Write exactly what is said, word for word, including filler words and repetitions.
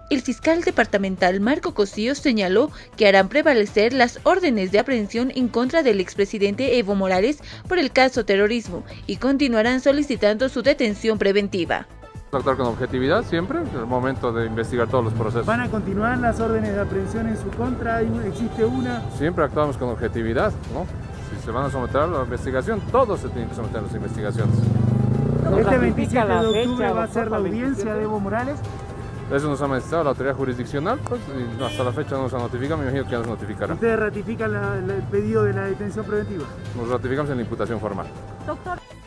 El fiscal departamental Marco Cosío señaló que harán prevalecer las órdenes de aprehensión en contra del expresidente Evo Morales por el caso terrorismo y continuarán solicitando su detención preventiva. Actuar con objetividad siempre, en el momento de investigar todos los procesos. ¿Van a continuar las órdenes de aprehensión en su contra? ¿Existe una? Siempre actuamos con objetividad, ¿no? Si se van a someter a la investigación, todos se tienen que someter a las investigaciones. ¿Este veintisiete de octubre va a ser la audiencia de Evo Morales? Eso nos ha manifestado la autoridad jurisdiccional, pues y hasta la fecha no nos ha notificado, me imagino que ya nos notificará. ¿Ustedes ratifican la, la, el pedido de la detención preventiva? Nos ratificamos en la imputación formal. Doctor.